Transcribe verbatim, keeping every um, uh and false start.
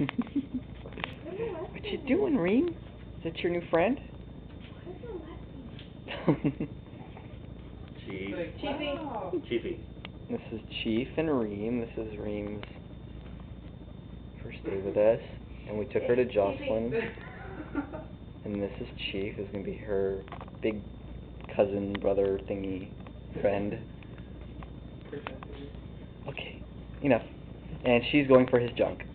What you doing, Reem? Is that your new friend? Chief. Chiefy. Wow. Chiefy. This is Chief and Reem. This is Reem's first day with us. And we took her to Jocelyn. And this is Chief, who's going to be her big cousin, brother, thingy, friend. Okay, enough. And she's going for his junk.